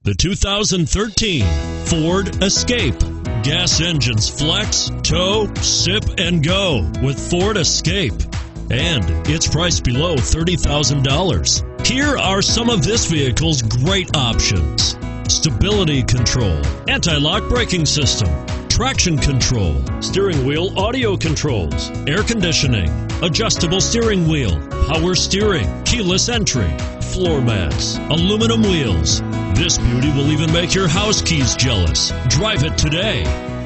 The 2013 Ford Escape. Gas engines flex, tow, sip, and go with Ford Escape. And it's priced below $30,000. Here are some of this vehicle's great options: stability control, anti-lock braking system, traction control, steering wheel audio controls, air conditioning, adjustable steering wheel, power steering, keyless entry, floor mats, aluminum wheels. This beauty will even make your house keys jealous. Drive it today.